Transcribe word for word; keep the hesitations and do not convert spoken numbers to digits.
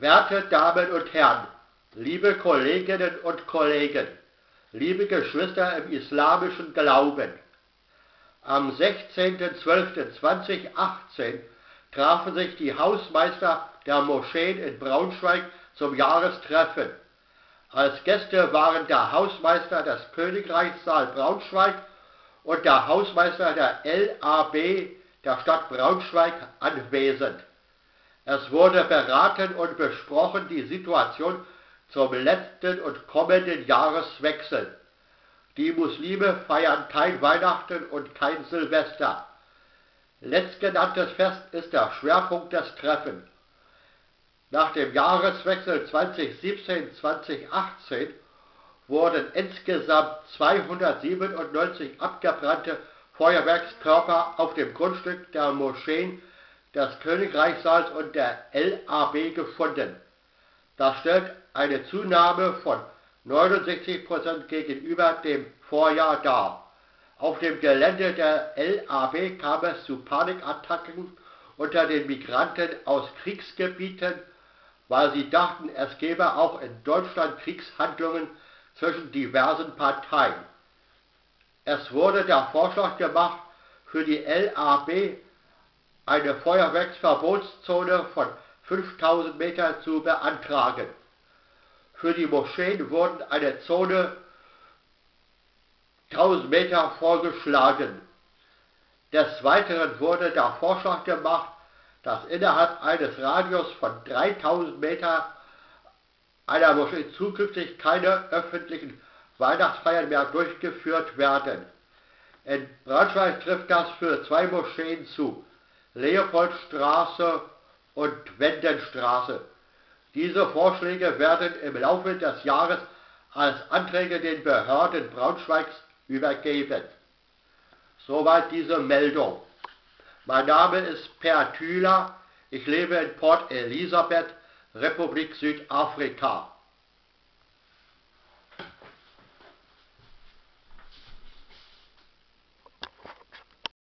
Werte Damen und Herren, liebe Kolleginnen und Kollegen, liebe Geschwister im islamischen Glauben, am sechzehnten zwölften zweitausendachtzehn trafen sich die Hausmeister der Moscheen in Braunschweig zum Jahrestreffen. Als Gäste waren der Hausmeister des Königreichssaal Braunschweig und der Hausmeister der L A B der Stadt Braunschweig anwesend. Es wurde beraten und besprochen die Situation zum letzten und kommenden Jahreswechsel. Die Muslime feiern kein Weihnachten und kein Silvester. Letztgenanntes Fest ist der Schwerpunkt des Treffens. Nach dem Jahreswechsel zweitausendsiebzehn zweitausendachtzehn wurden insgesamt zweihundertsiebenundneunzig abgebrannte Feuerwerkskörper auf dem Grundstück der Moscheen des Königreichssaals und der L A B gefunden. Das stellt eine Zunahme von neunundsechzig Prozent gegenüber dem Vorjahr dar. Auf dem Gelände der L A B kam es zu Panikattacken unter den Migranten aus Kriegsgebieten, weil sie dachten, es gebe auch in Deutschland Kriegshandlungen zwischen diversen Parteien. Es wurde der Vorschlag gemacht, für die L A B eine Feuerwerksverbotszone von fünftausend Metern zu beantragen. Für die Moscheen wurden eine Zone tausend Meter vorgeschlagen. Des Weiteren wurde der Vorschlag gemacht, dass innerhalb eines Radius von dreitausend Meter einer Moschee zukünftig keine öffentlichen Weihnachtsfeiern mehr durchgeführt werden. In Braunschweig trifft das für zwei Moscheen zu, Leopoldstraße und Wendenstraße. Diese Vorschläge werden im Laufe des Jahres als Anträge den Behörden Braunschweigs übergeben. Soweit diese Meldung. Mein Name ist Per Thüler, ich lebe in Port Elizabeth, Republik Südafrika.